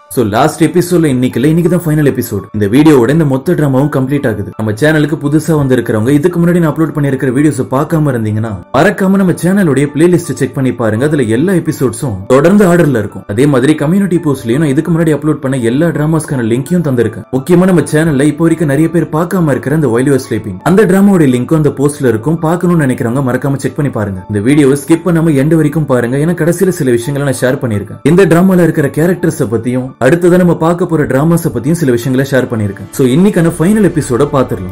So last எபிசோட்ல இன்னைக்கு தான் ஃபைனல் எபிசோட். இந்த வீடியோவோட இந்த மொத்த டிராமாவும் கம்ப்ளீட் ஆகுது. நம்ம சேனலுக்கு புதுசா வந்திருக்கிறவங்க இதுக்கு முன்னாடி நான் அப்லோட் பண்ணிருக்கிற வீடியோஸ் பார்க்காம இருந்தீங்கன்னா மறக்காம நம்ம சேனலோட பிளேலிஸ்ட் செக் பண்ணி பாருங்க. அதுல எல்லா எபிசோட்ஸும் தொடர்ந்து ஆர்டர்ல இருக்கும். அதே மாதிரி கம்யூனிட்டி போஸ்ட்லயும் நான் இதுக்கு முன்னாடி அப்லோட் பண்ண எல்லா டிராமாஸ்க்கான லிங்கையும் தந்திருக்கேன். முக்கியமா நம்ம சேனல்ல இப்போ வரைக்கும் நிறைய பேர் பார்க்காம இருக்கிற அந்த வைல்ட் யூ ஸ்லீப்பிங் அந்த டிராமாவோட லிங்க்கும் அந்த போஸ்ட்ல இருக்கும். பார்க்கணும்னு நினைக்கிறவங்க மறக்காம செக் பண்ணி பாருங்க. இந்த வீடியோவை ஸ்கிப் பண்ணாம எண்ட் வரைக்கும் பாருங்க. ஏன்னா கடைசியில சில விஷயங்களை நான் ஷேர் பண்ணிருக்கேன். இந்த டிராமால இருக்கிற கேரக்டர்ஸ் பத்தியும் அடுத்ததான் நம்ம பார்க்க போற டிராமாஸ் பத்தியும் சில விஷயங்களை ஷேர் பண்ணிருக்கேன். சோ இன்னைக்கான ஃபைனல் எபிசோட பாத்துடலாம்.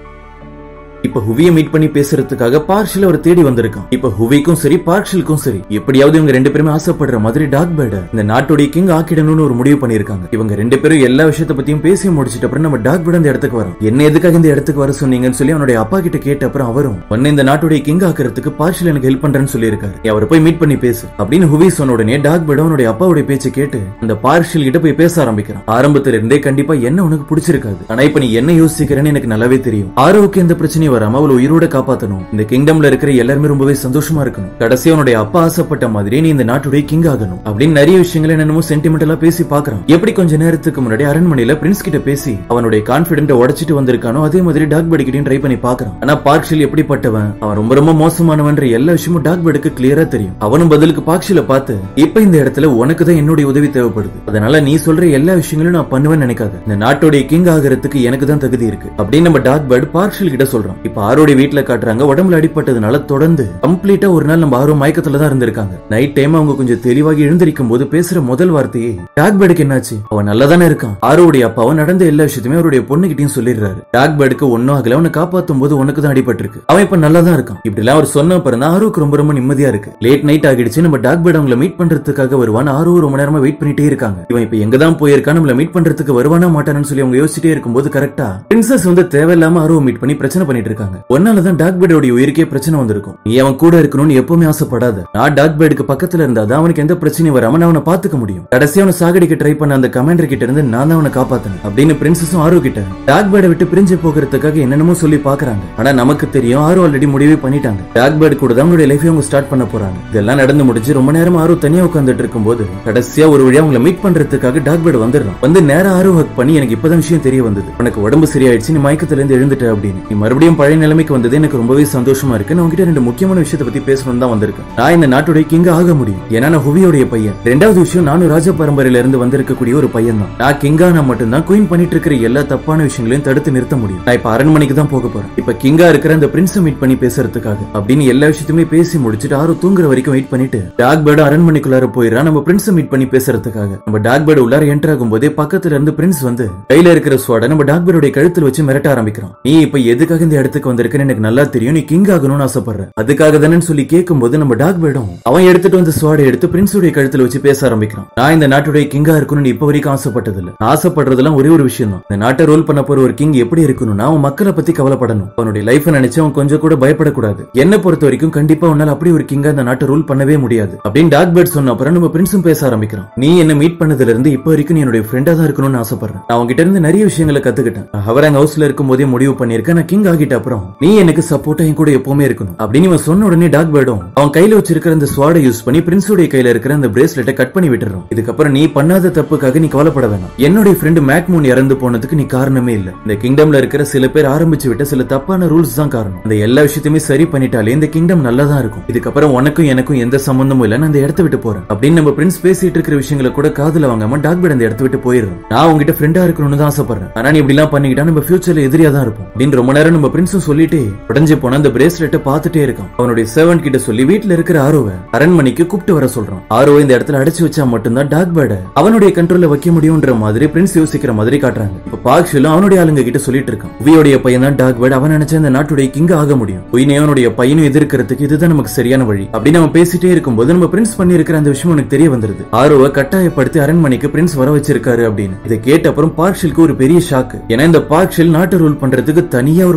இப்ப ஹுவியை மீட் பண்ணி பேசுறதுக்காக பார்ஷில் அவர் தேடி வந்திருக்கான். இப்ப ஹுவிக்கும் சரி பார்ஷிலுக்கும் சரி எப்படியாவது இவங்க ரெண்டு பேருமே ஆசைப்படுற மாதிரி டாக் பேர்ட இந்த நாட்டோட கிங் ஆக்கிடணும்னு ஒரு முடிவு பண்ணிருக்காங்க. இவங்க ரெண்டு பேரும் எல்லா விஷயத்த பத்தியும் பேசி முடிச்சிட்ட அப்புறம் நம்ம டாக் பேர்ட் அந்த இடத்துக்கு வரும். என்ன எதுக்காக இந்த இடத்துக்கு வர சொன்னீங்கன்னு சொல்லி அவனுடைய அப்பா கிட்ட கேட்ட அப்புறம் அவரும் உன்னை இந்த நாட்டோட கிங் ஆக்குறதுக்கு பார்ஷில் எனக்கு ஹெல்ப் பண்றேன்னு சொல்லியிருக்காரு. அவரை போய் மீட் பண்ணி பேசு அப்படின்னு ஹுவி சொன்ன உடனே டாக் பேர்ட் அவனுடைய அப்பாவுடைய பேச்சு கேட்டு அந்த பார்ஷில் கிட்ட போய் பேச ஆரம்பிக்கிறான். ஆரம்பத்துல இருந்தே கண்டிப்பா என்ன உனக்கு பிடிச்சிருக்காது. ஆனா இப்ப நீ என்ன யோசிக்கிறேன்னு எனக்கு நல்லாவே தெரியும். ஆரோவுக்கு எந்த பிரச்சனையும் வராம அவளை உயிரோட காப்பாத்தணும். இந்த கிங்டம்ல இருக்கிற எல்லாருமே ரொம்பவே சந்தோஷமா இருக்கணும். கடைசி அவனுடைய அப்பா ஆசைப்பட்ட மாதிரி நீ இந்த நாட்டுடைய கிங் ஆகணும் அப்படின்னு நிறைய விஷயங்களை என்னமோ சென்டிமெண்டலா பேசி பாக்குறான். எப்படி கொஞ்ச நேரத்துக்கு முன்னாடி அரண்மனையில பிரின்ஸ் கிட்ட பேசி அவனுடைய கான்பிடென்ட் உடைச்சிட்டு வந்திருக்கானோ அதே மாதிரி டாக் பேர்ட் கிட்டயும் ட்ரை பண்ணி பாக்குறான். ஆனா பார்ஷில் எப்படிப்பட்டவன், அவன் ரொம்ப ரொம்ப மோசமானவன்ற எல்லா விஷயமும் டாக் பேர்டுக்கு கிளியரா தெரியும். அவனும் பதிலுக்கு பார்ஷில பார்த்து இப்ப இந்த இடத்துல உனக்கு தான் என்னுடைய உதவி தேவைப்படுது. அதனால நீ சொல்ற எல்லா விஷயங்களும் நான் பண்ணுவேன்னு நினைக்காத. இந்த நாட்டுடைய கிங் ஆகிறதுக்கு எனக்கு தான் தகுதி இருக்கு அப்படின்னு நம்ம டாக் பேர்ட் பார்ஷில் கிட்ட சொல்றான். இப்ப ஆரோட வீட்டுல காட்டுறாங்க. உடம்புல அடிபட்டதுனால தொடர்ந்து கம்ப்ளீட்டா ஒரு நாள் நம்ம ஆர்வம் மயக்கத்துல தான் இருந்திருக்காங்க. நைட் டைம் அவங்க கொஞ்சம் தெளிவாகி எழுந்திருக்கும் போது பேசுற முதல் வார்த்தையே டாக் பேர்டுக்கு என்னாச்சு, அவன் நல்லா தானே இருக்கான். ஆரோடைய அப்பாவும் நடந்த எல்லா விஷயத்தையுமே அவருடைய பொண்ணுகிட்டையும் சொல்லிடுறாரு. டாக் பேர்டுக்கு ஒன்னும் ஆகல, அவனை காப்பாத்தும் போது உனக்கு தான் அடிபட்டிருக்கு, அவன் இப்ப நல்லா தான் இருக்கான். இப்படி எல்லாம் அவர் சொன்ன அப்புறம் ஆரோக்கு ரொம்ப ரொம்ப நிம்மதியா இருக்கு. லேட் நைட் ஆகிடுச்சு. நம்ம டாக் பேர்டு அவங்களை மீட் பண்றதுக்காக வருவான். ஆரோ ரொம்ப நேரமா வெயிட் பண்ணிட்டே இருக்காங்க. இவன் இப்ப எங்க தான் போயிருக்கான், நம்மள மீட் பண்றதுக்கு வருவானா மாட்டானு சொல்லி அவங்க யோசிச்சுட்டே இருக்கும்போது கரெக்டா பிரின்சஸ் வந்து தேவையில்லாம ஆரோ மீட் பண்ணி பிரச்சனை பண்ணிட்டு இருக்காங்க. ஒன்னாலதான் டாக் பேர்டோட உயிருக்கே பிரச்சனை வந்திருக்கும். நீ அவன் கூட இருக்கணும்னு எப்பவுமே ஆசைப்படாத. நான் டாக் பேர்டுக்கு பக்கத்துல இருந்தாதான் அவனுக்கு எந்த பிரச்சனையும் வராம நான் அவனை பாத்துக்க முடியும். கடைசி அவனை சாகடிக்க ட்ரை பண்ண அந்த கமாண்டர் கிட்ட இருந்து நான் தான் அவனை காப்பாத்தேன் அப்படின்னு பிரின்சஸும் ஆரோ கிட்ட டாக் பேர்டை விட்டு பிரிஞ்சு போகிறதுக்காக என்னென்னமோ சொல்லி பாக்குறாங்க. ஆனா நமக்கு தெரியும் ஆரோ ஆல்ரெடி முடிவே பண்ணிட்டாங்க. டாக் பேர்டு கூட தான் அவங்களுடைய லைஃபை அவங்க ஸ்டார்ட் பண்ண போறாங்க. இதெல்லாம் நடந்து முடிச்சு ரொம்ப நேரம் ஆரோ தனியா உட்கார்ந்துட்டு இருக்கும் போது கடைசியா ஒரு வழியா அவங்களை மீட் பண்றதுக்காக டாக் பேர்டு வந்துடுறான். வந்து நேரம் ஆரோ ஹக் பண்ணி எனக்கு இப்பதான் விஷயம் தெரிய வந்தது, உனக்கு உடம்பு சரியாயிடுச்சு, நீ மயக்கத்துல இருந்து எழுந்துட்ட அப்படின்னு. நீ மறுபடியும் பழைய நிலைமைக்கு வந்தது எனக்கு ரொம்பவே சந்தோஷமா இருக்கு. நான் உங்ககிட்ட ரெண்டு முக்கியமான விஷயத்தை பத்தி பேசணும் தான் வந்திருக்கேன். நான் இந்த நாட்டுடைய கிங் ஆக முடியும். ஏன்னா நான் ஹுவியோடைய பையன். ரெண்டாவது விஷயம், நானும் ராஜ பரம்பரையில இருந்து வந்திருக்கக்கூடிய ஒரு பையன் தான். நான் கிங்கானா மட்டும்தான் குயின் பண்ணிட்டு இருக்கிற எல்லா தப்பான விஷயங்களையும் தடுத்து நிறுத்த முடியும். நான் இப்ப அரண்மனைக்கு தான் போக போறேன். இப்ப கிங்கா இருக்கிற அந்த பிரின்ஸை மீட் பண்ணி பேசுறதுக்காக அப்படின்னு எல்லா விஷயத்தையுமே பேசி முடிச்சுட்டு ஆரோ தூங்குற வரைக்கும் வெயிட் பண்ணிட்டு டாக் பேர்டு அரண்மனைக்குள்ளார போயிடறான். நம்ம பிரின்ஸை மீட் பண்ணி பேசுறதுக்காக நம்ம டாக் பேர்டு உள்ளார என்டர் ஆகும் போதே பக்கத்துல இருந்து பிரின்ஸ் வந்து கையில இருக்கிற ஸ்வாட நம்ம டாக் பேர்டுடைய கழுத்துல வச்சு மிரட்ட ஆரம்பிக்கிறான். நீ இப்ப எதுக்காக இந்த இடத்துக்கு வந்திருக்கன்னு எனக்கு நல்லா தெரியும், நீ கிங் ஆகணும்னு ஆசைப்படுற, அதுக்காக தானே சொல்லி கேட்கும்போது நம்ம டாக் பேர்டும் அவன் எடுத்துட்டு வந்து ஸ்வாட எடுத்து பிரின்ஸுடைய கழுத்துல வச்சு பேச ஆரம்பிக்கிறான். நான் இந்த நாட்டுடைய கிங்கா இருக்கணும்னு இப்ப வரைக்கும் ஆசைப்பட்டதில்ல. ஆசைப்படுறதெல்லாம் ஒரே ஒரு விஷயம் தான், இந்த நாட்டை ரோல் பண்ண போற ஒரு கிங் எப்படி இருக்கணும்னா அவன் மக்களை பத்தி கவலைப்படணும். அவனுடைய லைஃப் நினைச்சு அவன் கொஞ்சம் கூட பயப்படக்கூடாது. என்ன பொறுத்த வரைக்கும் கண்டிப்பா உன்னால அப்படி ஒரு கிங்கா இந்த நாட்டை ரூல் பண்ணவே முடியாது அப்படின்னு டாக் பேர்ட் சொன்ன அப்புறம் நம்ம பிரின்ஸும் பேச ஆரம்பிக்கிறான். நீ என்ன மீட் பண்ணதுல இருந்து இப்ப வரைக்கும் நீ என்னுடைய ஃப்ரெண்டா தான் இருக்கணும்னு ஆசைப்படுறேன். நான் உங்ககிட்ட இருந்து நிறைய விஷயங்களை கத்துக்கிட்டேன். ஹவராங் ஹவுஸ்ல இருக்கும் போதே முடிவு பண்ணிருக்கேன், நான் கிங் ஆகிட்ட அப்புறம் நீ எனக்கு சப்போர்ட்டா என் கூட எப்பவுமே இருக்கணும் அப்படின்னு இவன் சொன்ன உடனே டாக் பேர்டும் அவன் கையில வச்சிருக்கிற அந்த ஸ்வாடை யூஸ் பண்ணி பிரின்ஸோட கையில இருக்கிற அந்த பிரேஸ்லெட்டை கட் பண்ணி விட்டுறான். இதுக்கப்புறம் நீ பண்ணாத தப்புக்காக நீ கவலைப்பட வேணாம். என்னுடைய ஃப்ரெண்ட் மேக்மூன் இறந்து போனதுக்கு நீ காரணமே இல்ல. இந்த கிங்டம்ல இருக்கிற சில பேர் ஆரம்பிச்சு விட்ட சில தப்பான ரூல்ஸ் தான் காரணம். இந்த எல்லா விஷயத்தையுமே சரி பண்ணிட்டாலே இந்த கிங்டம் நல்லா தான் இருக்கும். இதுக்கப்புறம் உனக்கும் எனக்கும் எந்த சம்பந்தமும் இல்ல, நான் அந்த இடத்தை விட்டு போறேன் அப்படின்னு நம்ம பிரின்ஸ் பேசிட்டு இருக்கிற விஷயங்களை கூட காதுல வாங்காம டாக் பேர்ட் அந்த இடத்தை விட்டு போயிடுறோம். நான் உங்ககிட்ட ஃப்ரெண்டா இருக்கணும்னு தான் ஆசைப்படுறேன், ஆனா நீ இப்படி எல்லாம் பண்ணிக்கிட்டா நம்ம ஃபியூச்சர்ல எதிரியா தான் இருப்போம் அப்படின்னு ரொம்ப நேரம் நம்ம பிரின்ஸும் சொல்லிட்டு உடஞ்சு போன அந்த பிரேஸ்லெட்டை பார்த்துட்டே இருக்கான். அவனுடைய சர்வன்ட் கிட்ட சொல்லி வீட்டுல இருக்கிற ஆரோவை அரண்மனைக்கு கூப்பிட்டு வர சொல்றான். ஆரோவை இந்த இடத்துல அடைச்சு வச்சா மட்டும்தான் டாக் பேர்ட அவனுடைய கண்ட்ரோல்ல வைக்க முடியும்ன்ற மாதிரி பிரின்ஸ் யோசிக்கிற மாதிரி காட்டுறாங்க. இப்ப பார்க்ஷிலும் அவனுடைய ஆளுங்க கிட்ட சொல்லிட்டு இருக்கான், உவியோடைய பையன் தான் டாக் பேர்ட், அவன் நினைச்ச இந்த நாட்டுடைய கிங் ஆக முடியும், உயினையவனுடைய பையனும் எதிர்க்கிறதுக்கு இதுதான் நமக்கு சரியான வழி அப்படின்னு அவன் பேசிட்டே இருக்கும்போது நம்ம பிரின்ஸ் பண்ணி இருக்கிற அந்த விஷயம் உனக்கு தெரிய வந்துருது. ஆரோவை கட்டாயப்படுத்தி அரண்மனைக்கு பிரின்ஸ் வர வச்சிருக்காரு அப்படின்னு. இதை கேட்ட அப்புறம் பார்க்ஷிலுக்கு ஒரு பெரிய ஷாக்கு. ஏன்னா இந்த பார்க்ஷில் நாட்டை ரூல் பண்றதுக்கு தனியா ஒரு பிளான் போட்டு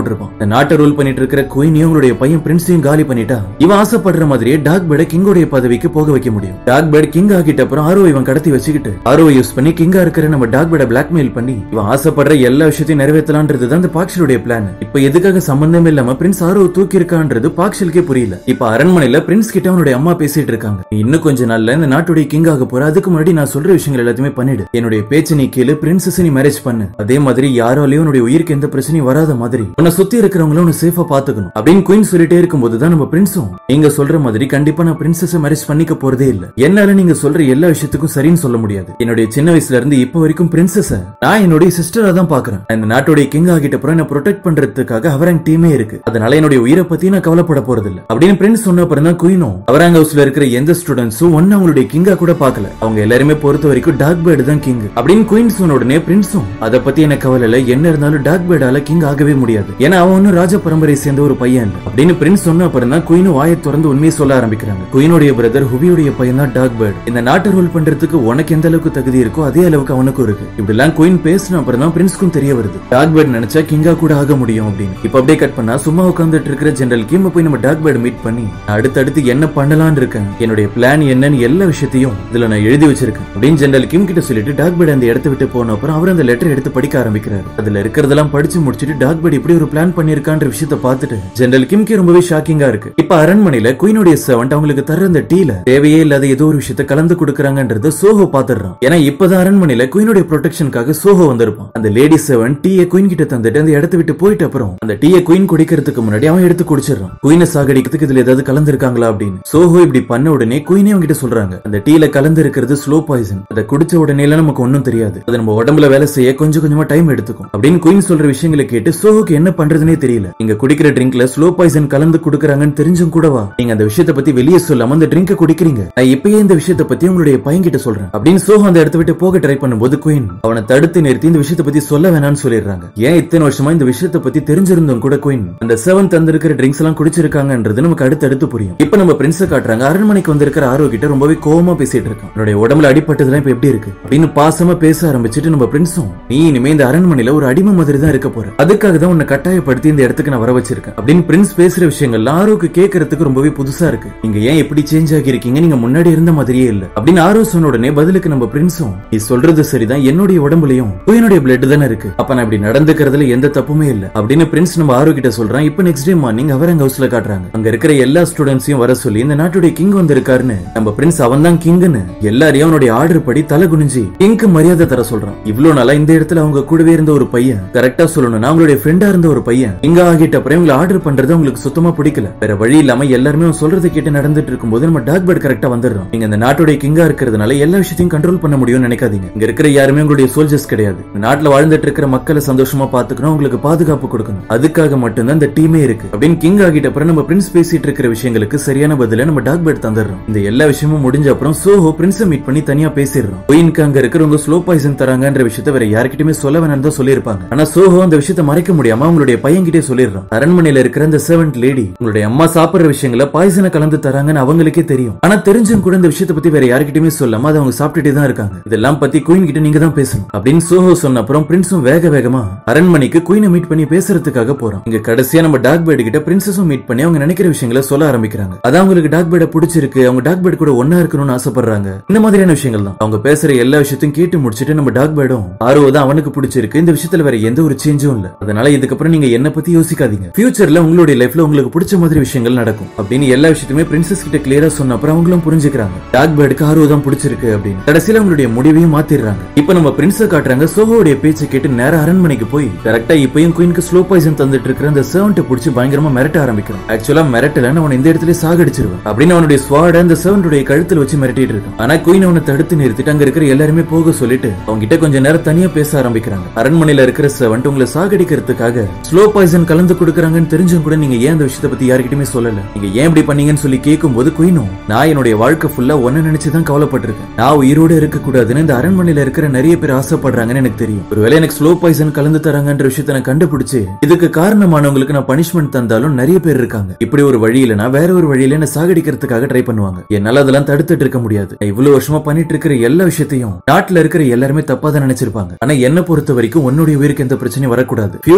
போட்டிருப்பான். இந்த நாட்டை ரூல் பண்ணிட்டு இருக்கிற குயினையும் உங்களுடைய பையன் பிரின்ஸையும் காலி பண்ணிட்டா இவன் ஆசைப்படுற மாதிரியே டாக் பேர்டை கிங்கோடைய பதவிக்கு போக வைக்க முடியும். டாக் பேர்ட் கிங் ஆகிட்ட அப்புறம் ஆர்ஓ இவன் கடத்தி வச்சுக்கிட்டு ஆர்ஓ யூஸ் பண்ணி கிங்கா இருக்கிற நம்ம டாக் பேர்டை பிளாக்மெயில் பண்ணி இவன் ஆசைப்படுற எல்லா விஷயத்தையும் நிறைவேற்றலான்றது அந்த பாக்ஷலுடைய பிளான். இப்ப எதுக்காக சம்பந்தமே இல்லாம பிரின்ஸ் ஆர்ஓ தூக்கி இருக்கான்றது பாக்ஷலுக்கே புரியல. இப்ப அரண்மனையில பிரின்ஸ் கிட்ட அவனுடைய அம்மா பேசிட்டு இருக்காங்க. இன்னும் கொஞ்ச நாள்ல இந்த நாட்டுடைய கிங் ஆக போற, அதுக்கு முன்னாடி நான் சொல்ற விஷயங்கள் எல்லாத்தையுமே பண்ணிடு. என்னுடைய பேச்சு நீ கேளு, பிரின்சஸ் நீ மேரேஜ் பண்ணு. அதே மாதிரி யாராலையும் உன்னுடைய உயிருக்கு எந்த பிரச்சனையும் வராத மாதிரி உன்னை சுத்தி இருக்கிறவங்களும் உன்னை சேஃபா பாத்துக்கணும் அப்படின்னு குயின் சொல்லிட்டே இருக்கும்போதுதான் நம்ம பிரின்ஸும் நீங்க சொல்ற மாதிரி கண்டிப்பா நான் பிரின்சஸ் மேரேஜ் பண்ணிக்க போறதே இல்ல. என்னால நீங்க சொல்ற எல்லா விஷயத்துக்கும் சரின்னு சொல்ல முடியாது. என்னுடைய சின்ன வயசுல இருந்து இப்ப வரைக்கும் பிரின்சஸ் நான் என்னுடைய சிஸ்டரா தான் பாக்குறேன். இந்த நாட்டுடைய கிங் ஆகிட்ட அப்புறம் என்ன ப்ரொடெக்ட் பண்றதுக்காக ஹவராங் டீமே இருக்கு. அதனால என்னுடைய உயிரை பத்தி நான் கவலைப்பட போறது இல்ல அப்படின்னு பிரின்ஸ் சொன்ன அப்புறம் தான் குயினும் ஹவராங் ஹவுஸ்ல இருக்கிற எந்த ஸ்டூடெண்ட்ஸும் ஒன்னு அவங்களுடைய கிங்கா கூட பாக்கல. அவங்க எல்லாருமே பொறுத்த வரைக்கும் டாக் பேர்டு தான் கிங் அப்படின்னு குயின் சொன்ன உடனே பிரின்ஸும் அதை பத்தி எனக்கு கவலை இல்ல, என்ன இருந்தாலும் டாக் பேர்டால கிங் ஆகவே முடியாது, ஏன்னா அவன் ஒன்னும் ராஜ பரம்பரையை சேர்ந்த ஒரு பையன் இல்ல அப்படின்னு பிரின்ஸ் சொன்ன அப்புறம் தான் குயினும் வாயை திறந்து உண்மையை சொல்ல ஆரம்பிக்கிறாங்க. குயினுடைய பிரதர் ஹுவியுடைய பையன் தான் டாக் பேர்டு. இந்த நாட்டை ரூல் பண்றதுக்கு உனக்கு எந்த அளவுக்கு தகுதி இருக்கோ அதே அளவுக்கு அவனுக்கும் இருக்கு. இப்படி எல்லாம் குயின் பேசின அப்புறம் தான் பிரின்ஸ்க்கும் தெரிய வருது டாக் பேர்டு நினைச்சா கிங்கா கூட ஆக முடியும் அப்படின்னு. இப்ப அப்படியே கட் பண்ணா சும்மா உட்கார்ந்துட்டு இருக்கிற ஜெனரல் கிம் போய் நம்ம டாக் பேர்டு மீட் பண்ணி அடுத்தடுத்து என்ன பண்ணலாம்னு இருக்கேன், என்னுடைய பிளான் என்னன்னு எல்லா விஷயத்தையும் இதுல நான் எழுதி வச்சிருக்கேன் அப்படின்னு ஜெனரல் கிம் கிட்ட சொல்லிட்டு டாக் பேர்டு அந்த இடத்தை விட்டு போன அப்புறம் அவர் அந்த லெட்டர் எடுத்து படிக்க ஆரம்பிக்கிறாரு. அதுல இருக்கிறதெல்லாம் படிச்சு முடிச்சிட்டு டாக் பேர்டு இப்படி ஒரு பிளான் பண்ணிருக்கான்ற விஷயத்தை பார்த்துட்டு ஜெனரல் கிம்க்கு ரொம்பவே ஷாக்கிங்கா இருக்கு. இப்ப அரண்மனையில குயினுடைய சர்வன்ட் அவங்களுக்கு தர அந்த டீல தேவையே இல்லாத ஏதோ ஒரு விஷயத்தை கலந்து கொடுக்கறாங்கன்றத சோஹோ பாத்துறான். ஏன்னா இப்பதான் அரண்மனையில குயினுடைய ப்ரொடெக்ஷனுக்காக சோஹோ வந்திருப்பான். அந்த லேடி சர்வன்ட் டீயை குயின் கிட்ட தந்துட்டு அந்த இடத்தை விட்டு போயிட்ட அப்புறம் அந்த டீயை குயின் குடிக்கிறதுக்கு முன்னாடி அவன் எடுத்து குடிச்சிடறான். குயினை சாகடிக்கிறதுக்கு இதுல ஏதாவது கலந்து இருக்காங்களா அப்படின்னு. சோஹோ இப்படி பண்ண உடனே குயினே அவங்க கிட்ட சொல்றாங்க அந்த டீல கலந்து இருக்கிறது ஸ்லோ பாய்சன், அதை குடிச்ச உடனே நமக்கு ஒன்னும் தெரியாது, அது நம்ம உடம்புல வேலை செய்ய கொஞ்சம் கொஞ்சமா டைம் எடுத்துக்கும் அப்படின்னு குயின் சொல்ற விஷயங்களை கேட்டு சோஹோக்கு என்ன பண்றதுனே தெரியல. நீங்க குடிக்கிற ட்ரிங்க்ல ஸ்லோ பாய்சன் கலந்து குடுக்கறாங்கன்னு தெரிஞ்சும் கூடவா நீங்க அந்த விஷயத்தை பத்தி வெளியே சொல்லாம அந்த ட்ரிங்க குடிக்கிறீங்க, நான் இப்பயே இந்த விஷயத்தை பத்தி உங்களுடைய பையன் கிட்ட சொல்றேன் அப்படின்னு சோஹோ அந்த இடத்தை விட்டு போக ட்ரை பண்ணும்போது குயின் அவனை தடுத்து நிறுத்தி இந்த விஷயத்தை பத்தி சொல்ல வேணாம்னு சொல்லிடுறாங்க. ஏன் இத்தனை வருஷமா இந்த விஷயத்தை பத்தி தெரிஞ்சிருந்தும் கூட குயின் அந்த செவன் தந்திருக்கிற ட்ரிங்க்ஸ் எல்லாம் குடிச்சிருக்காங்கன்றது நமக்கு அடுத்தடுத்து புரியும். இப்ப நம்ம பிரின்ஸ காட்டுறாங்க. அரண்மனைக்கு வந்திருக்கிற ஆரோ கிட்ட ரொம்பவே கோவமா பேசிட்டு இருக்கான். என்னுடைய உடம்புல அடிப்பட்டதுலாம் இப்ப எப்படி இருக்கு அப்படின்னு பாசமா பேச ஆரம்பிச்சுட்டு நம்ம பிரின்ஸும் நீ இனிமே இந்த அரண்மனையில ஒரு அடிமை மாதிரி தான் இருக்க போற, அதுக்காக தான் உன்னை கட்டாயப்படுத்தி இந்த இடத்துக்கு நான் வர வச்சிருக்கேன் அப்படின்னு பிரின்ஸ் பேசுற விஷயங்கள் ஆரோக்கு கேட்கறதுக்கு ரொம்பவே புதுசா இருக்கு. நீங்க ஏன் எப்படி சேஞ்ச் ஆகி இருக்கீங்க, நீங்க முன்னாடி இருந்த மாதிரியே இல்ல அப்படின்னு ஆரோ சொன்ன உடனே பதிலுக்கு நம்ம பிரின்ஸும் நீ சொல்றது சரிதான், என்னுடைய உடம்புலயும் குயினுடைய பிளட் தானே இருக்கு, அப்ப நான் இப்படி நடந்துக்கிறதுல எந்த தப்புமே இல்ல அப்படின்னு பிரின்ஸ் நம்ம ஆரோ கிட்ட சொல்றான். இப்ப நெக்ஸ்ட் டே மார்னிங் ஹவராங் ஹவுஸ்ல காட்டுறாங்க. அங்க இருக்கிற எல்லா ஸ்டூடெண்ட்ஸையும் வர சொல்லி இந்த நாட்டுடைய கிங் வந்திருக்காருன்னு நம்ம பிரின்ஸ் அவன் தான் கிங்னு எல்லாரையும் அவனுடைய ஆர்டர் படி தலை குனிஞ்சு கிங்க்கு மரியாதை தர சொல்றான். இவ்வளவு நாளா இந்த இடத்துல அவங்க கூடவே இருந்த ஒரு பையன், கரெக்டா சொல்லணும்னா அவங்களுடைய ஃப்ரெண்டா இருந்த ஒரு பையன் இங்க ஆகிட்ட அப்புறம் இவங்களை ஆர்டர் பண்றது அவங்களுக்கு சுத்தமா பிடிக்கல. வேற வழி இல்லாம எல்லாருமே அவன் சொல்றதை கேட்டு நடந்துட்டு இருக்கும்போது நம்ம டாக் பேர்ட் கரெக்டா வந்துடுறோம். நீங்க இந்த நாட்டுடைய கிங்கா இருக்கிறதுனால எல்லா விஷயத்தையும் கண்ட்ரோல் பண்ண முடியும்னு நினைக்காதீங்க. இங்க இருக்கிற யாருமே உங்களுடைய சோல்ஜர்ஸ் கிடையாது. இந்த நாட்டுல வாழ்ந்துட்டு இருக்கிற மக்களை சந்தோஷமா பாத்துக்கணும், உங்களுக்கு பாதுகாப்பு கொடுக்கணும், அதுக்காக மட்டும்தான் இந்த டீமே இருக்கு அப்படின்னு கிங் ஆகிட்ட அப்புறம் நம்ம பிரின்ஸ் பேசிட்டு இருக்கிற விஷயங்களுக்கு சரியான பதில நம்ம டாக் பேர்ட் தந்துடுறோம். இந்த எல்லா விஷயமும் முடிஞ்ச அப்புறம் சோஹோ பிரின்ஸை மீட் பண்ணி தனியா பேசிடுறோம். குயினுக்கு அங்க இருக்கிறவங்க ஸ்லோ பாய்சன் தராங்கன்ற விஷயத்தை வேற யார்கிட்டயுமே சொல்ல வேணாம் தான் சொல்லியிருப்பாங்க. ஆனா சோஹோ அந்த விஷயத்தை மறைக்க முடியாம அவங்களுடைய பையன் கிட்டே சொல்லிடுறான். அரண்மனையில இருக்கிற அந்த சர்வன்ட் லேடி உங்களுடைய அம்மா சாப்பிடுற விஷயங்களை பாய்சனை கலந்து தராங்கன்னு அவங்களுக்கே தெரியும். ஆனா தெரிஞ்சும் கூட இந்த விஷயத்தை பத்தி வேற யார்கிட்டயுமே சொல்லாம அதை அவங்க சாப்பிட்டுட்டே தான் இருக்காங்க. இதெல்லாம் பத்தி குயின் கிட்ட நீங்க தான் பேசணும் அப்படின்னு சோஹோ சொன்ன அப்புறம் பிரின்ஸும் வேக வேகமா அரண்மனைக்கு குயினை மீட் பண்ணி பேசுறதுக்காக போறோம். இங்க கடைசியா நம்ம டாக் பேர்டு கிட்ட பிரின்சஸும் மீட் பண்ணி அவங்க நினைக்கிற விஷயங்களை சொல்ல ஆரம்பிக்கிறாங்க. அதான் அவங்களுக்கு டாக் பேர்டை பிடிச்சிருக்கு, அவங்க டாக் பேர்டு கூட ஒன்னா இருக்கணும்னு ஆசைப்படுறாங்க. இந்த மாதிரியான விஷயங்கள் தான் அவங்க பேசுற எல்லா விஷயத்தையும் கேட்டு முடிச்சிட்டு நம்ம டாக் பேர்டும் ஆர்வம் அவனுக்கு பிடிச்சிருக்கு, இந்த விஷயத்துல வேற எந்த ஒரு சேஞ்சும் இல்ல, அதனால இதுக்கப்புறம் நீங்க என்ன பத்தி யோசிக்காதீங்க, ஃபியூச்சர்ல உங்களுடைய லைஃப்ல உங்களுக்கு பிடிச்ச மாதிரி விஷயங்கள் நடக்கும் அப்படின்னு எல்லா விஷயத்தையுமே பிரின்சஸ் கிட்ட கிளியரா சொன்ன அப்புறம் அவங்களும் புரிஞ்சுக்கிறாங்க டாக் பேர்டுக்கு ஆர்வம் தான் பிடிச்சிருக்கு அப்படின்னு. கடைசியில அவங்களுடைய முடிவையும் மாத்திடுறாங்க. இப்ப நம்ம பிரின்ஸ காட்டுறாங்க. சோஹோடைய பேச்சை கேட்டு நேரா அரண்மனைக்கு போய் கரெக்டா இப்பயும் குயினுக்கு ஸ்லோ பாய்சன் தந்துட்டு இருக்கிற அந்த சர்வன்ட்டை பிடிச்சி பயங்கரமா மிரட்ட ஆரம்பிக்கிறான். ஆக்சுவலா மிரட்டலன்னு அவன் இந்த இடத்துல சாகடிச்சிருவான் அப்படின்னு அவனுடைய ஸ்வாட அந்த சர்வன்ட்டுடைய கழுத்துல வச்சு மிரட்டிட்டு இருக்கான். ஆனா குயின் அவனை தடுத்து நிறுத்திட்டு அங்க இருக்கிற எல்லாருமே போக சொல்லிட்டு அவங்க கிட்ட கொஞ்ச நேரம் தனியா பேச ஆரம்பிக்கிறாங்க. அரண்மனையில இருக்கிற சர்வன்ட் உங்களை சாகடிக்கிறதுக்காக ஸ்லோ பாய்சன் கலந்து கொடுக்கறாங்கன்னு தெரிஞ்சும் கூட நீங்க ஏன் அந்த விஷயத்தை பத்தி யார்கிட்டயுமே சொல்லல, நீங்க ஏன் இப்படி பண்ணீங்கன்னு சொல்லி கேட்கும்போது குயினும் நான் என்னுடைய வாழ்க்கை ஃபுல்லா ஒன்ன நினைச்சுதான் கவலைப்பட்டிருக்கேன், நான் உயிரோட இருக்க கூடாதுன்னு இந்த அரண்மனையில இருக்கிற நிறைய பேர் ஆசைப்படுறாங்கன்னு எனக்கு தெரியும், ஒருவேளை எனக்கு ஸ்லோ பாய்சன் கலந்து தராங்கன்ற விஷயத்தை நான் கண்டுபிடிச்சு இதுக்கு காரணமானவங்களுக்கு நான் பனிஷ்மெண்ட் தந்தாலும் நிறைய பேர் இருக்காங்க. இப்படி ஒரு வழியில நான் வேற ஒரு வழியில என்ன சாகடிக்கிறதுக்காக ட்ரை பண்ணுவாங்க. என்னால அதெல்லாம் தடுத்துட்டு இருக்க முடியாது. இவ்வளவு வருஷமா பண்ணிட்டு இருக்கிற எல்லா விஷயத்தையும் நாட்டுல இருக்கிற எல்லாருமே தப்பா தான் நினைச்சிருப்பாங்க. ஆனா என்ன பொறுத்த வரைக்கும் உன்னுடைய உயிருக்கு எந்த பிரச்சனையும் வரக்கூடாது. ஃபியூச்சர்ல நீ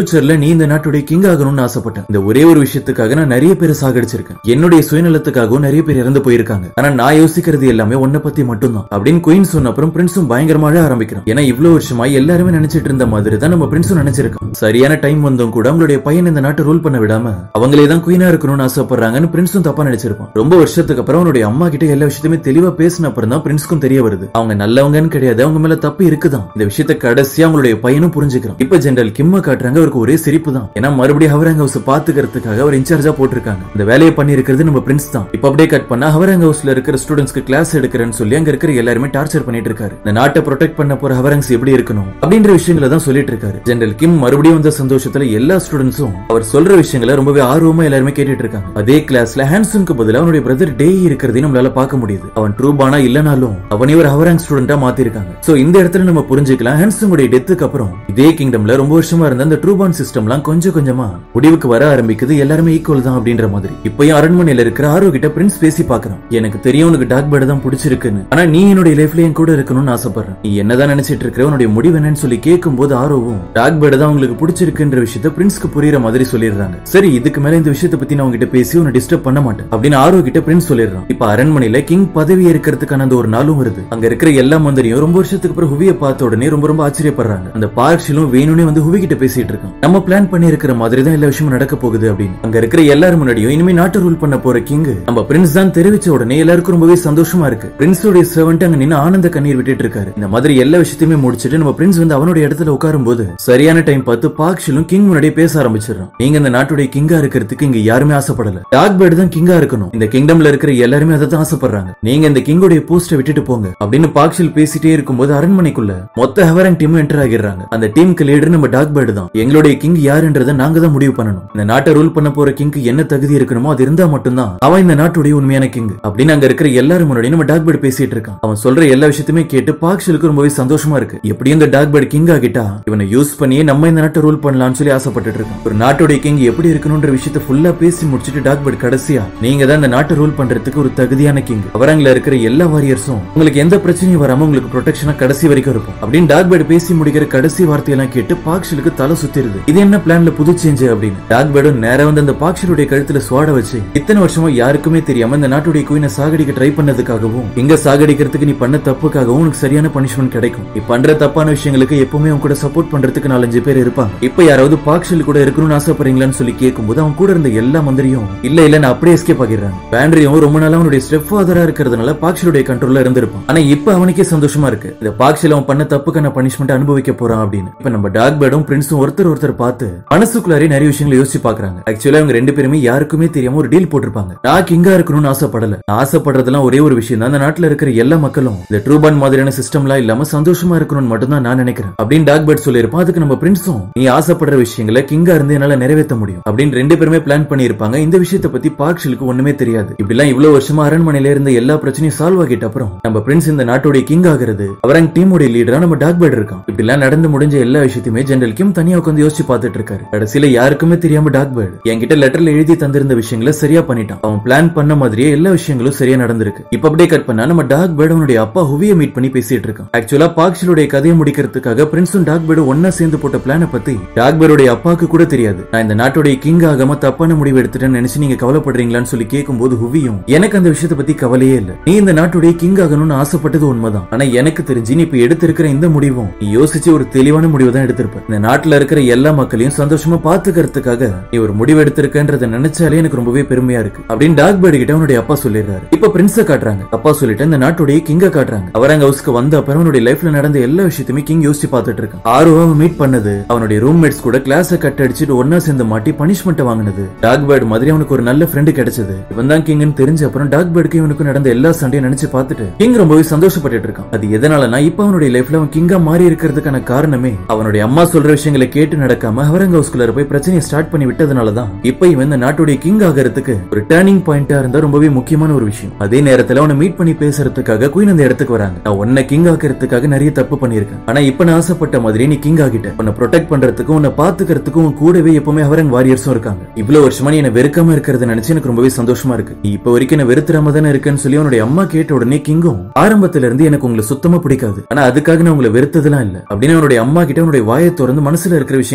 இந்த நாட்டுடைய கிங் ஆகணும்னு ஆசைப்பட்டேன். இந்த ஒரே ஒரு விஷயத்துக்காக நான் நிறைய பேரை சாகடிச்சிருக்கேன். என்னுடைய சுயநலத்துக்காகவும் நிறைய பேர் இறந்து போயிருக்காங்க. ஆனா நான் யோசிக்கிறது எல்லாமே உன்னை பத்தி மட்டும்தான் அப்படின்னு குயின் சொன்ன அப்புறம் பிரின்ஸும் பயங்கரமாக ஆரம்பிக்கிறான். ஏன்னா இவ்வளவு வருஷமா எல்லாருமே நினைச்சிட்டு இருந்த மாதிரி தான் நம்ம பிரின்ஸும் நினைச்சிருக்கோம். சரியான டைம் வந்தோம் கூட அவங்களுடைய பையன் இந்த நாட்டை ரூல் பண்ண விடாம அவங்களே தான் குயினா இருக்கணும்னு ஆசைப்படுறாங்கன்னு பிரின்ஸும் தப்பா நினைச்சிருப்பான். ரொம்ப வருஷத்துக்கு அப்புறம் அவனுடைய அம்மா கிட்ட எல்லா விஷயத்தையுமே தெளிவா பேசின அப்புறம் தான் பிரின்ஸ்க்கும் தெரிய வருது அவங்க நல்லவங்கன்னு கிடையாது, அவங்க மேல தப்பு இருக்குதான். இந்த விஷயத்தை கடைசியா அவங்களுடைய பையனும் புரிஞ்சுக்கிறான். இப்ப ஜெனரல் கிம்ம காட்டுறாங்க. அவருக்கு ஒரே சிரிப்பு தான். ஏன்னா மறுபடியும் ஹவராங் ஹவுஸ் பாத்துக்கிறதுக்காக அவர் இன்சார்ஜா போட்டிருக்காங்க. இந்த வேலையை பண்ணி இருக்கிறது நம்ம பிரின்ஸ் தான். இப்ப அப்படியே கட் பண்ணா ஹவராங் ஹவுஸ்ல இருக்கிற ஸ்டூடெண்ட்ஸ்க்கு கிளாஸ் எடுக்கிறேன்னு சொல்லி அங்க இருக்கிற எல்லாருமே டார்ச்சர் பண்ணிட்டு இருக்காரு. இந்த நாட்டை ப்ரொடெக்ட் பண்ண போற ஹவராங்ஸ் எப்படி இருக்கணும் அப்படின்ற விஷயங்களை தான் சொல்லிட்டு இருக்காரு. ஜெனரல் கிம் மறுபடியும் வந்த சந்தோஷத்துல எல்லா ஸ்டூடெண்ட்ஸும் அவர் சொல்ற விஷயங்களை ரொம்பவே ஆர்வமா எல்லாருமே கேட்டுட்டு இருக்காங்க. அதே கிளாஸ்ல ஹான்சனுக்கு பதிலா அவனுடைய பிரதர் டே இருக்கிறதையும் நம்மளால பார்க்க முடியுது. அவன் ட்ரூபானா இல்லனாலும் அவனே ஒரு ஹவராங் ஸ்டூடெண்டா மாத்திருக்காங்க. சோ இந்த இடத்துல நம்ம புரிஞ்சுக்கலாம் ஹான்சனுடைய டெத்துக்கு அப்புறம் இதே கிங்டம்ல ரொம்ப வருஷமா இருந்த அந்த ட்ரூபான் சிஸ்டம்லாம் கொஞ்சம் கொஞ்சமா முடிவுக்கு வர ஆரம்பிக்குது. எல்லாருமே ஈக்குவல் தான் அப்படின்ற மாதிரி. இப்பயும் அரண்மனையில இருக்கிற ஆரோ கிட்ட பிரின்ஸ் பேசி பாக்குறான். எனக்கு தெரியும் உனக்கு டார்க் பேர்ட் தான் பிடிச்சிருக்குன்னு, ஆனா நீ என்னுடைய லைஃப்ல என் கூட இருக்கணும்னு ஆசைப்படுறேன். நீ என்னதான் நினைச்சிட்டு இருக்க, உன்னுடைய முடிவு என்னன்னு சொல்லி கேட்கும் போது ஆரோவும் டார்க் பேர்ட் தான் உங்களுக்கு பிடிச்சிருக்குன்ற விஷயத்த பிரின்ஸ்க்கு புரியுற மாதிரி சொல்லிடுறாங்க. சரி இதுக்கு மேல இந்த விஷயத்தை பத்தி நான் உங்ககிட்ட பேசி உன்னை டிஸ்டர்ப் பண்ண மாட்டேன் அப்படின்னு ஆரோ கிட்ட பிரின்ஸ் சொல்லிடுறான். இப்ப அரண்மனையில கிங் பதவி ஏற்கிறதுக்கான அந்த ஒரு நாளும் வருது. அங்க இருக்கிற எல்லா மந்திரியும் ரொம்ப வருஷத்துக்கு அப்புறம் ஹுவியை பார்த்த உடனே ரொம்ப ஆச்சரியப்படுறாங்க. அந்த பார்க்ஷிலும் வேணும்னே வந்து ஹுவி கிட்ட பேசிட்டு இருக்கான். நம்ம பிளான் பண்ணி இருக்கிற மாதிரி தான் எல்லா விஷயமும் நடக்க போகுது அப்படின்னு. அங்க இருக்கிற எல்லாரும் முன்னாடியும் இனிமே நாட்டை ரூல் பண்ண போற கிங் நம்ம பிரின்ஸ் தான் தெரிவிச்ச உடனே எல்லாருக்கும் ரொம்பவே சந்தோஷமா இருக்கு. பிரின்ஸோட சர்வன்ட் அங்க நின்னு ஆனந்த கண்ணீர் விட்டுட்டு இருக்காரு. இந்த மாதிரி எல்லா விஷயத்தையுமே முடிச்சிட்டு நம்ம பிரின்ஸ் வந்து அவனுடைய இடத்துல உட்காரும் போது சரியான டைம் பார்த்து பார்க்ஷிலும் கிங் முன்னாடியே பேச ஆரம்பிச்சிடறான். நீங்க இந்த நாட்டுடைய கிங்கா இருக்கிறதுக்கு இங்க யாருமே ஆசைப்படல. டார்க் பேர்ட் தான் கிங்கா இருக்கணும். இந்த கிங்டம்ல இருக்கிற எல்லாருமே அதை தான் ஆசைப்படுறாங்க. நீங்க இந்த கிங்கோடைய போஸ்டை விட்டுட்டு போங்க அப்படின்னு பார்க்ஷில் பேசிட்டே இருக்கும்போது அரண்மனைக்குள்ள மொத்த ஹவராங் டீம் என்டர் ஆகிடுறாங்க. அந்த டீமுக்கு லீடர் நம்ம டார்க் பேர்ட் தான். எங்களுடைய கிங் யாருன்றதை நாங்க தான் முடிவு பண்ணணும். இந்த நாட்டை ரூல் பண்ண போற கிங்க்கு என்ன தகுதி இருக்கணுமோ அது இருந்தா மட்டும்தான் அவன் இந்த நாட்டுடைய உண்மையான கிங் அப்படின்னு அங்க இருக்கிற எல்லாரும் முன்னாடி நம்ம டார்க் பேர்ட் பேசிட்டு இருக்கான். அவன் சொல்ற எல்லா விஷயத்தையுமே கேட்டு பார்க்ஷிலுக்கு ரொம்பவே சந்தோஷமா இருக்கு. எப்படியும் இந்த டார்க் பேர்ட் கிங் ஆகிட்டா இவனை யூஸ் பண்ணி நம்ம இந்த நாட்டை ரூல் பண்ணலாம்னு சொல்லி ஆசைப்பட்டு இருக்கான். ஒரு நாட்டுடைய கிங் எப்படி இருக்கணும்ன்ற விஷயத்தை ஃபுல்லா பேசி முடிச்சிட்டு டார்க் பேர்ட் கடைசியா நீங்க தான் இந்த நாட்டை ரூல் பண்றதுக்கு ஒரு தகுதியான கிங். அவரங்கல இருக்கிற எல்லா வாரியர்ஸும் உங்களுக்கு எந்த பிரச்சனையும் வராம உங்களுக்கு ப்ரொடெக்ஷனா கடைசி வரைக்கும் இருக்கும் அப்படின்னு டார்க் பேர்ட் பேசி முடிக்கிற கடைசி வார்த்தையெல்லாம் கேட்டு பார்க்ஷிலுக்கு தலை சுத்திருது. இது என்ன பிளான்ல புது சேஞ்ச் அப்படின்னு டார்க் பேர்டும் நேரா வந்து அந்த பார்க்ஷிலுடைய கழுத்துல சுவாட வச்சு இத்தனை வருஷமா யாருக்குமே தெரியாம இந்த நாட்டுடைய குயினை சாகடிக்க ட்ரை பண்ணதுக்காகவும் இங்க சாகடிக்கிறதுக்கு நீ பண்ண தப்புக்காகவும் உனக்கு சரியான பனிஷ்மெண்ட் கிடைக்கும். நீ பண்ற தப்பான விஷயங்களுக்கு எப்பவுமே உன் கூட சப்போர்ட் பண்றதுக்கு 4-5 பேர் இருப்பாங்க. இப்ப யாராவது பார்க்ஷில் கூட இருக்கணும்னு ஆசைப்படுறீங்களான்னு சொல்லி கேட்கும்போது அவன் கூட இருந்த எல்லா மந்திரியும் இல்ல நான் அப்படியே எஸ்கேப் ஆகிடுறாங்க. பேண்ட்ரியும் ரொம்ப நாளா அவனுடைய ஸ்டெப் ஃபாதரா இருக்கிறதுனால பார்க்ஷிலுடைய கண்ட்ரோல்ல இருந்திருப்பான். ஆனா இப்ப அவனுக்கே சந்தோஷமா இருக்கு இந்த பார்க்ஷில் அவன் பண்ண தப்புக்கான பனிஷ்மெண்ட் அனுபவிக்க போறான் அப்படின்னு. இப்ப நம்ம டார்க் பேர்டும் பிரின்ஸும் ஒருத்தர் பார்த்து மனசுக்குள்ளாரே நிறைய விஷயங்களை யோசிச்சு பாக்குறாங்க. ஆக்சுவலா அவங்க ரெண்டு பேருமே யாருக்குமே தெரியாம ஒரு டீல் போட்டிருப்பாங்க. நான் கிங்கா இருக்கணும்னு ஆசைப்படல. நான் ஆசைப்படுறதெல்லாம் ஒரே ஒரு விஷயம் தான். அந்த நாட்டுல இருக்கிற எல்லா மக்களும் இந்த ட்ரூபான் மாதிரியான சிஸ்டம்லாம் இல்லாம சந்தோஷமா இருக்கணும்னு மட்டும் தான் நான் நினைக்கிறேன் அப்படின்னு டார்க் பேர்ட் சொல்லியிருப்பான். அதுக்கு நம்ம பிரின்ஸும் நீ ஆசைப்படுற விஷயங்களை கிங்கா இருந்து என்னால நிறைவேற்ற முடியும் அப்படின்னு ரெண்டு பேருமே பிளான் பண்ணிருப்பாங்க. இந்த விஷயத்தை பத்தி பார்க்ஷிலுக்கு ஒண்ணுமே தெரியாது. இப்படிலாம் இவ்வளவு வருஷமா அரண்மனையில இருந்த எல்லா பிரச்சனையும் சால்வ் ஆகிட்ட அப்புறம் நம்ம பிரின்ஸ் இந்த நாட்டுடைய கிங் ஆகிறது அவரங்க டீமுடைய லீடரா நம்ம டார்க் பேர்ட் இருக்கான். இப்படிலாம் நடந்து முடிஞ்ச எல்லா விஷயத்தையுமே ஜெனரல் கிம் தனியா உட்காந்து யோசிச்சு பார்த்துட்டு இருக்காரு. கடைசியில யாருக்குமே தெரியாம டார்க் பேர்ட் என்கிட்ட லெட்டர்ல எழுதி தந்திருந்த விஷயங்களை சரியா பண்ணிட்டான். அவன் பிளான் பண்ண மாதிரியே எல்லா விஷயங்களும் சரியா நடந்திருக்கு. இப்ப அப்படியே கட் பண்ணா நம்ம டார்க் பேர்ட் அவனுடைய அப்பா ஹுவியை மீட் பண்ணி பேசிட்டு இருக்கான். ஆக்சுவலா பார்க்ஷிலுடைய கதையை முடிக்கிறதுக்காக பிரின்ஸும் டார்க் பேர்டும் ஒன்னா சேர்ந்து போட்ட பிளான பத்தி டார்க் பேர்டுடைய அப்பாக்கு கூட தெரியாது. நான் இந்த நாட்டுடைய கிங் ஆகாம தப்பான முடிவு எடுத்துட்டேன்னு நினைச்சு நீங்க கவலைப்படுறீங்களான்னு சொல்லி கேட்கும்போது ஹுவியும் எனக்கு அந்த விஷயத்தை பத்தி கவலையே இல்ல. நீ இந்த நாட்டுடைய கிங் ஆகணும்னு ஆசைப்பட்டது உண்மைதான். ஆனா எனக்கு தெரிஞ்சு நீ இப்ப எடுத்திருக்கிற இந்த முடிவும் நீ யோசிச்சு ஒரு தெளிவான முடிவு தான் எடுத்திருப்ப. இந்த நாட்டுல இருக்கிற எல்லா மக்களையும் சந்தோஷமா பாத்துக்கிறதுக்காக நீ ஒரு முடிவு எடுத்திருக்கன்றத நினைச்சாலே எனக்கு ரொம்பவே பெருமையா இருக்கு அப்படின்னு டார்க் பேர்டு கிட்ட அவனுடைய அப்பா சொல்லிடுறாரு. இப்ப பிரின்ஸ காட்டுறாங்க. அப்பா சொல்லிட்டு இந்த நாட்டுடைய கிங்க காட்டுறாங்க. அவரங்க ஹவுஸ்க்கு வந்த அப்புறம் அவனுடைய லைஃப்ல நடந்த எல்லா விஷயத்தையுமே கிங் யோசிச்சு பார்த்துட்டு இருக்கான். ஆர்வம் மீட் பண்ணது, அவனுடைய ரூம்மேட்ஸ் கூட கிளாஸ கட் அடிச்சுட்டு ஒன்னா சேர்ந்து மாட்டி பனிஷ்மெண்ட் வாங்கினது, டார்க் பேர்ட் மாதிரி அவனுக்கு ஒரு நல்ல ஃப்ரெண்ட் கிடைச்சது, இவன் தான் கிங்னு தெரிஞ்ச அப்புறம் டார்க் பேர்டுக்கு இவனுக்கு நடந்த எல்லா சண்டையும் நினைச்சு பார்த்துட்டு கிங் ரொம்பவே சந்தோஷப்பட்டு இருக்கான். அது எதனாலனா இப்ப அவனுடைய லைஃப்ல அவன் கிங்கா மாறி இருக்கிறதுக்கான காரணமே அவனுடைய அம்மா சொல்ற விஷயங்களை கேட்டு நடக்காம அவரங்க ஹவுஸ்குள்ள போய் பிரச்சனையை ஸ்டார்ட் பண்ணி விட்டதுனாலதான் இப்ப இவன் இந்த நாட்டுடைய கிங் ஆகிறதுக்கு ஒரு டர்னிங் பாயிண்டா இருந்தா ரொம்பவே முக்கியமான ஒரு விஷயம். அதே நேரத்துல அவனை மீட் பண்ணி பேசுறதுக்காக குயின் அந்த இடத்துக்கு வராங்க. நான் உன்னை கிங் ஆக்கிறதுக்காக நிறைய தப்பு பண்ணிருக்கேன். ஆனா இப்ப நான் ஆசைப்பட்ட மாதிரி நீ கிங் ஆகிட்ட. உன்னை ப்ரொடெக்ட் பண்றதுக்கும் உன்னை பாத்துக்கிறதுக்கும் உன் கூடவே எப்பவுமே அவரங்க வாரியர்ஸும் இருக்காங்க. இவ்வளவு வருஷமா நீ என்ன வெறுக்காம இருக்கிறத நினைச்சு எனக்கு ரொம்பவே சந்தோஷமா இருக்கு. நீ இப்ப வரைக்கும் என்ன வெறுத்துறாம தானே இருக்குன்னு சொல்லி அவனுடைய அம்மா கேட்ட உடனே கிங்கும் ஆரம்பத்துல இருந்து எனக்கு உங்களை சுத்தமா பிடிக்காது, ஆனா அதுக்காக நான் உங்களை வெறுத்ததெல்லாம் இல்ல அப்படின்னு அவனுடைய அம்மா கிட்ட அவனுடைய வாயை திறந்து மனசுல இருக்கிற விஷயங்கள் எல்லாத்தையுமே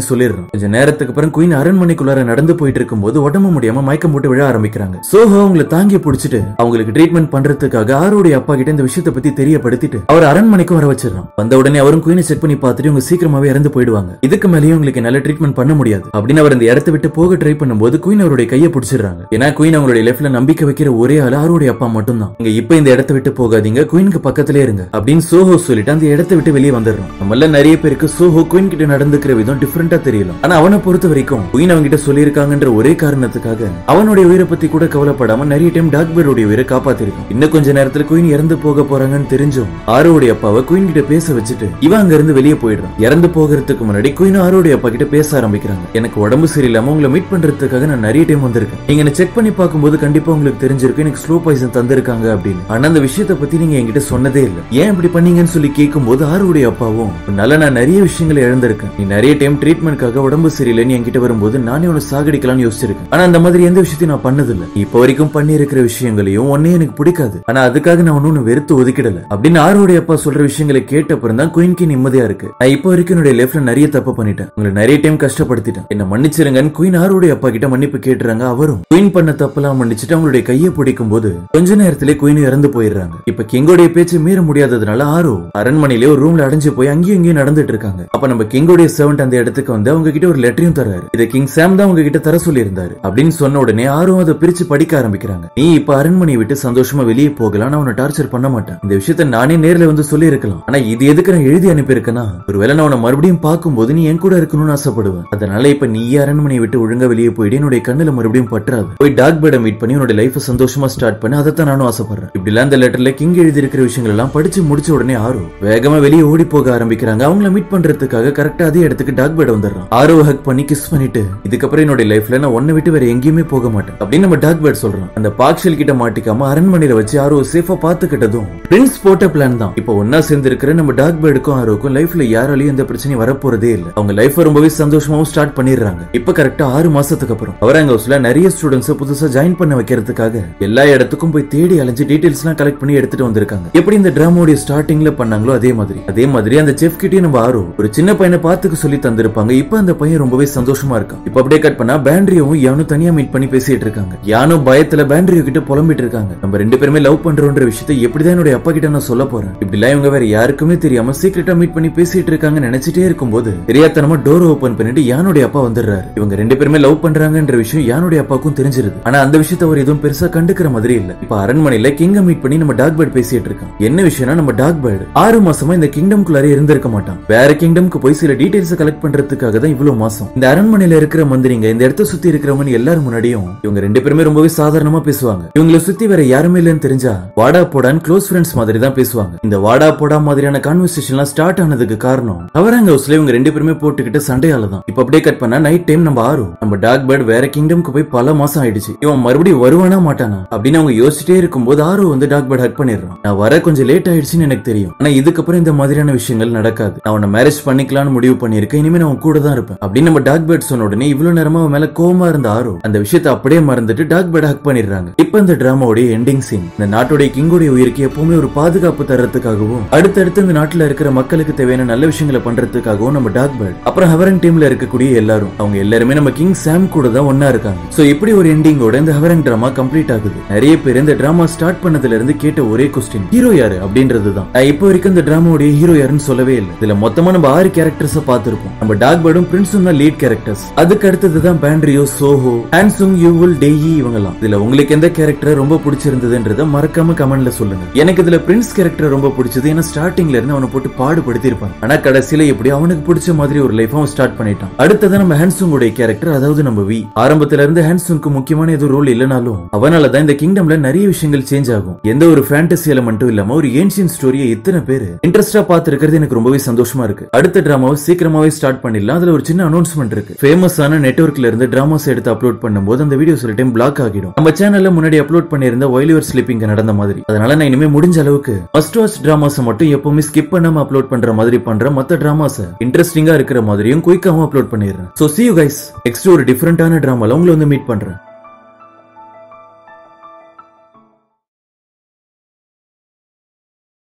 அப்படின்னு சொல்லிடுறோம். கொஞ்ச நேரத்துக்கு அப்புறம் குயின் அரண்மனைக்குள்ளார நடந்து போயிட்டு இருக்கும்போது உடம்பு முடியாம மயக்கம் போட்டு விழ ஆரம்பிக்கிறாங்க. சோஹோ அவங்களை தாங்கி பிடிச்சிட்டு அவங்களுக்கு ட்ரீட்மெண்ட் பண்றதுக்காக ஆரோடைய அப்பா கிட்ட இந்த விஷயத்தை பத்தி தெரியப்படுத்திட்டு அவர் அரண்மனைக்கு வர வச்சிடறான். வந்த உடனே அவரும் குயினை செக் பண்ணி பார்த்துட்டு இவங்க சீக்கிரமாவே இறந்து போயிடுவாங்க, இதுக்கு மேலேயும் உங்களுக்கு நல்ல ட்ரீட்மெண்ட் பண்ண முடியாது அப்படின்னு அவர் இந்த இடத்தை விட்டு போக ட்ரை பண்ணும்போது குயின் அவருடைய கையை பிடிச்சிடுறாங்க. ஏன்னா குயின் அவங்களுடைய லைஃப்ல நம்பிக்கை வைக்கிற ஒரே ஆள் ஆரோடைய அப்பா மட்டும் தான். நீங்க இப்ப இந்த இடத்தை விட்டு போகாதீங்க, குயினுக்கு பக்கத்திலே இருங்க அப்படின்னு சோஹோ சொல்லிட்டு அந்த இடத்தை விட்டு வெளியே வந்துடுறோம். நம்மள நிறைய பேருக்கு சோஹோ குயின் கிட்ட நடந்துக்கிற விதம் டிஃபரெண்டா தெரியலாம். ஆனா அவனை பொறுத்த வரைக்கும் குயின் அவங்க கிட்ட சொல்லியிருக்காங்கன்ற ஒரே காரணத்துக்காக அவனுடைய உயிரை பத்தி கூட கவலைப்படாம நிறைய டைம் டாக் பேர்டோட உயிரை காப்பாத்திருக்கும். இன்னும் கொஞ்ச நேரத்துல குயின் இறந்து போக போறாங்கன்னு தெரிஞ்சும் ஆரோடைய அப்பாவை குயின் கிட்ட பேச வச்சுட்டு இவன் அங்க இருந்து வெளியே போயிடுறான். இறந்து போகிறதுக்கு முன்னாடி குயின் ஆரோடைய அப்பா கிட்ட பேச ஆரம்பிக்கிறாங்க. எனக்கு உடம்பு சரியில்லாம உங்களை மீட் பண்றதுக்காக நான் நிறைய டைம் வந்திருக்கேன், நீங்க என்ன செக் பண்ணி பார்க்கும்போது கண்டிப்பா உங்களுக்கு தெரிஞ்சிருக்கு எனக்கு ஸ்லோ பாய்சன் தந்திருக்காங்க அப்படின்னு. ஆனா அந்த விஷயத்தை பத்தி நீங்க என்கிட்ட சொன்னதே இல்ல, ஏன் இப்படி பண்ணீங்கன்னு சொல்லி கேட்கும்போது ஆரோடைய அப்பாவும் நல்ல நான் நிறைய விஷயங்களை இழந்திருக்கேன், நீ நிறைய டைம் ட்ரீட்மெண்ட்காக உடம்பு சரியில்லைன்னு என்கிட்ட வரும்போது நானே உன்னை சாகடிக்கலாம்னு யோசிச்சிருக்கேன், ஆனா அந்த மாதிரி எந்த விஷயத்தையும் நான் பண்ணதில்லை, இப்ப வரைக்கும் பண்ணி இருக்கிற விஷயங்களையும் ஒன்னே எனக்கு பிடிக்காது, ஆனா அதுக்காக நான் ஒன்னு வெறுத்து ஒதுக்கிடல அப்படின்னு ஆரோடைய அப்பா சொல்ற விஷயங்களை கேட்டப்பறம் தான் குயின்க்கு நிம்மதியா இருக்கு. நான் இப்ப வரைக்கும் என்னுடைய லைஃப்ல நிறைய தப்பு பண்ணிட்டேன், உங்களை நிறைய டைம் கஷ்டப்படுத்திட்டேன், என்ன மன்னிச்சிருங்கன்னு குயின் ஆரோடைய அப்பா கிட்ட மன்னிப்பு கேட்டுறாங்க. அவரும் குயின் பண்ண தப்பெல்லாம் மன்னிச்சுட்டு அவங்களுடைய கையை பிடிக்கும் போது கொஞ்ச நேரத்திலே குயின் இறந்து போயிடுறாங்க. இப்ப கிங்கோடைய பேச்சு மீற முடியாததுனால ஆரோ அரண்மனையிலே ஒரு ரூம்ல அடைஞ்சு போய் அங்கேயும் இங்கேயும் நடந்துட்டு இருக்காங்க. அப்ப நம்ம கிங்கோடைய சர்வன்ட் அந்த இடத்துக்கு வந்து அவங்க கிட்ட ஒரு லெட்டரையும் தராரு. இதை கிங் சாம் தான் அவங்க கிட்ட தர சொல்லி இருந்தாரு அப்படின்னு சொன்ன உடனே ஆரோ அதை பிரிச்சு படிக்க ஆரம்பிக்கிறாங்க. நீ இப்ப அரண்மனையை விட்டு சந்தோஷமா வெளியே போகலாம், நான் உன்னை டார்ச்சர் பண்ண மாட்டேன், இந்த விஷயத்த நானே நேர்ல வந்து சொல்லி இருக்கலாம், ஆனா இது எதுக்கு நான் எழுதி அனுப்பி இருக்கேன்னா ஒருவேளை நான் உன்னை மறுபடியும் பார்க்கும்போது நீ என் கூட இருக்கணும்னு ஆசைப்படுவேன், அதனால இப்ப நீ அரண்மனையை விட்டு ஒழுங்கா வெளியே போயிட்டு என்னுடைய கண்ணுல மறுபடியும் பற்றாது, போய் டாக் பேர்டை மீட் பண்ணி உன்னோட லைஃப் சந்தோஷமா ஸ்டார்ட் பண்ணி அதைத்தான் நானும் ஆசைப்படுறேன். இப்படி அந்த லெட்டர்ல கிங் எழுதி இருக்கிற விஷயங்கள் எல்லாம் படிச்சு முடிச்ச உடனே ஆரோ வேகமா வெளியே ஓடி போக ஆரம்பிக்கிறாங்க. அவங்கள மீட் பண்றதுக்காக கரெக்டா அதே இடத்துக்கு டாக் பேர்ட் வந்துடுறான். ஆரோ ஹக் பண்ணி கிஸ் பண்ணிட்டு இதுக்கப்புறம் என்னோட லைஃப்ல நான் ஒன்ன விட்டு வேற எங்கேயுமே போக மாட்டேன் அப்படின்னு நம்ம டாக் பேர்ட் சொல்றோம். அந்த பாக்ஷெல் கிட்ட மாட்டிக்காம அரண்மனையில வச்சு ஆரோ சேஃபா பாத்துக்கிட்டதும் பிரின்ஸ் போட்ட பிளான் தான். இப்போ ஒன்னா சேர்ந்து இருக்கிற நம்ம டாக் பேர்டுக்கும் ஆரோக்கும் லைஃப்ல யாராலையும் எந்த பிரச்சனையும் வரப்போறதே இல்ல, அவங்க லைஃப் ரொம்பவே சந்தோஷமாவும் ஸ்டார்ட் பண்ணிடுறாங்க. இப்ப கரெக்டா 6 மாசத்துக்கு அப்புறம் ஹவராங் ஹவுஸ்ல நிறைய ஸ்டூடெண்ட்ஸ் புதுசா ஜாயின் பண்ண வைக்கிறதுக்காக எல்லா இடத்துக்கும் போய் தேடி அலைஞ்சு டீடைல்ஸ் எல்லாம் கலெக்ட் பண்ணி எடுத்துட்டு வந்திருக்காங்க. எப்படி இந்த டிராமாவோட ஸ்டார்டிங்ல பண்ணாங்களோ அதே மாதிரி அந்த செஃப் கிட்டயும் நம்ம ஆரோ ஒரு சின்ன பையனை பாத்துக்க சொல்லி தந்திருப்பாங்க. இப்ப அந்த பையன் ரொம்பவே சந்தோஷமா இருக்கான். இப்ப அப்படியே கட் பண்ணா பேண்ட்ரியோவும் யானும் தனியா மீட் பண்ணி பேசிட்டு இருக்காங்க. யானும் பயத்துல பேண்ட்ரியோ கிட்ட புலம்பிட்டு இருக்காங்க, நம்ம ரெண்டு பேருமே லவ் பண்றோம்ன்ற விஷயத்தை எப்படிதான் என்னுடைய அப்பா கிட்ட நான் சொல்ல போறேன், இப்படி எல்லாம் இவங்க வேற யாருக்குமே தெரியாம சீக்கிரட்டா மீட் பண்ணி பேசிட்டு இருக்காங்க நினைச்சிட்டே இருக்கும்போது தெரியாதனமா டோர் ஓபன் பண்ணிட்டு யானுடைய அப்பா வந்துடுறாரு. இவங்க ரெண்டு பேருமே லவ் பண்றாங்கன்ற விஷயம் யானுடைய அப்பாவுக்கும் தெரிஞ்சிருது. ஆனா அந்த விஷயத்தை அவர் எதுவும் பெருசா கண்டுக்கிற மாதிரி இல்ல. இப்ப அரண்மனையில கிங்க மீட் பண்ணி நம்ம டாக் பேர்ட் பேசிட்டு இருக்கான். என்ன விஷயம்னா நம்ம டாக் பேர்ட் 6 மாசமா இந்த கிங்டம் குள்ளாரே இருந்திருக்க மாட்டான், வேற கிங்டம்க்கு போய் சில டீடைல்ஸ் கலெக்ட் பண்றதுக்காக தான் இவ்வளவு மாசம் இந்த அரண்மனையில இருக்கிற மந்திரிங்க இந்த இடத்தை சுத்தி இருக்கிறவங்க எல்லாரும் முன்னாடியும் இவங்க ரெண்டு பேருமே ரொம்பவே சாதாரணமா பேசுவாங்க. இவங்களை சுத்தி வேற யாருமே இல்லன்னு தெரிஞ்சா வாடா போடான்னு க்ளோஸ் ஃப்ரெண்ட்ஸ் மாதிரி தான் பேசுவாங்க. இந்த வாடா போடா மாதிரியான கான்வர்சேஷன்லாம் ஸ்டார்ட் ஆனதுக்கு காரணம் ஹவராங் ஹவுஸ்ல இவங்க ரெண்டு பேருமே போட்டுக்கிட்ட சண்டையால தான். இப்ப அப்படியே கட் பண்ணா நைட் டைம் நம்ம ஆரோ நம்ம டாக் பேர்ட் வேற கிங்டம்க்கு போய் பல மாசம் ஆயிடுச்சு, இவன் மறுபடியும் வருவானா மாட்டானா அப்படின்னு அவங்க யோசிச்சுட்டே இருக்கும்போது ஆரோ வந்து டாக் பேர்ட் ஹக் பண்ணிடுறான். நான் வர கொஞ்சம் லேட் ஆயிடுச்சுன்னு எனக்கு தெரியும், ஆனா இதுக்கப்புறம் இந்த மாதிரியான விஷயங்கள் நடக்காது, நான் உன்னை மேரேஜ் பண்ணிக்கலாம்னு முடிவு பண்ணிருக்கேன், இனிமே நான் கூட தான் இருப்பேன் அப்படின்னு நம்ம டாக் பேர்ட் சொன்ன உடனே இவ்வளவு நேரமா அவன் மேல கோவமா இருந்த ஆரோ அந்த விஷயத்தை அப்படியே மறந்துட்டு டாக் பேர்ட் ஹக் பண்ணிடுறாங்க. இப்ப இந்த டிராமாவோட எண்டிங் சீன் இந்த நாட்டோட கிங்கோட உயிருக்கு எப்பவுமே ஒரு பாதுகாப்பு தர்றதுக்காகவும் அடுத்தடுத்து இந்த நாட்டுல இருக்கிற மக்களுக்கு தேவையான நல்ல விஷயங்களை பண்றதுக்காகவும் நம்ம டாக் பேர்ட் அப்புறம் ஹவரங் டீம்ல இருக்கக்கூடிய எல்லாரும் அவங்க எல்லாருமே நம்ம கிங் சாம் கூட தான் ஒன்னா இருக்காங்க. சோ இப்படி ஒரு எண்டிங்கோட இந்த ஹவரங் டிராமா கம்ப்ளீட் ஆகுது. நிறைய பேர் இந்த டிராமா ஸ்டார்ட் பண்ணதுல இருந்து கேட்ட ஒரே கொஸ்டின் ஹீரோ யாரு அப்படின்றதுதான். நான் இப்போ வரைக்கும் இந்த டிராமாவோட ஹீரோ யாருன்னு சொல்லவே இல்லை. இதுல மொத்தமா நம்ம 6 கேரக்டர்ஸ் பார்த்திருப்போம். நம்ம டாக் பேர்டும் பிரின்ஸும் தான் லீட் கேரக்டர்ஸ். அதுக்கு அடுத்ததுதான் பேண்ட்ரியோ, சோஹோ, ஹான்சுங், யூவுல், டேயி இவங்கலாம். இதுல உங்களுக்கு எந்த கேரக்டர் ரொம்ப பிடிச்சிருந்ததுன்றத மறக்காம கமெண்ட்ல சொல்லுங்க. எனக்கு இதுல பிரின்ஸ் கேரக்டர் ரொம்ப பிடிச்சது. ஏன்னா ஸ்டார்டிங்ல இருந்து அவனை போட்டு பாடுபடுத்தி இருப்பான், ஆனா கடைசியில எப்படி அவனுக்கு பிடிச்ச மாதிரி ஒரு லைஃப் அவன் ஸ்டார்ட் பண்ணிட்டான். அடுத்ததான் நம்ம ஹான்சுங் உடைய கேரக்டர், அதாவது நம்ம வி. ஆரம்பத்துல இருந்து ஹான்சுங்க்கு முக்கியமான ஏதோ ரோல் இல்லனாலும் அவனாலதான் இந்த கிங்டம்ல நிறைய விஷயங்கள் சேஞ்ச் ஆகும். எந்த ஒரு ஃபேண்டசி எலமெண்ட்டும் இல்லாம ஒரு ஏன்ஷியன்ட் ஸ்டோரியை இத்தனை பேர் இன்ட்ரெஸ்டா பாத்துக்கிறது எனக்கு ரொம்பவே சந்தோஷமா இருக்கு. அடுத்த டிராமாவை சீக்கிரமாவே ஸ்டார்ட் பண்ணிடலாம். அதுல ஒரு சின்ன அனௌன்ஸ்மெண்ட் இருக்கு. ஃபேமஸான நெட்வொர்க்ல இருந்து டிராமாஸ் எடுத்து அப்லோட் பண்ணும்போது அந்த வீடியோ சில டைம் பிளாக் ஆகிடும். நம்ம சேனல்ல முன்னாடி அப்லோட் பண்ணிருந்த வைல் யுவர் ஸ்லீப்பிங் நடந்த மாதிரி. அதனால நான் இனிமே முடிஞ்ச அளவுக்கு மஸ்ட் வாட்ச் டிராமாஸ் மட்டும் எப்பவுமே ஸ்கிப் பண்ணாம அப்லோட் பண்ற மாதிரி பண்ற மத்த டிராமாஸ் இன்ட்ரெஸ்டிங்கா இருக்கிற மாதிரியும் குயிக்காவும் அப்லோட் பண்ணிடுறேன். So see you guys. Next ஒரு டிஃபரெண்டான டிராமால உங்களை வந்து மீட் பண்றேன்.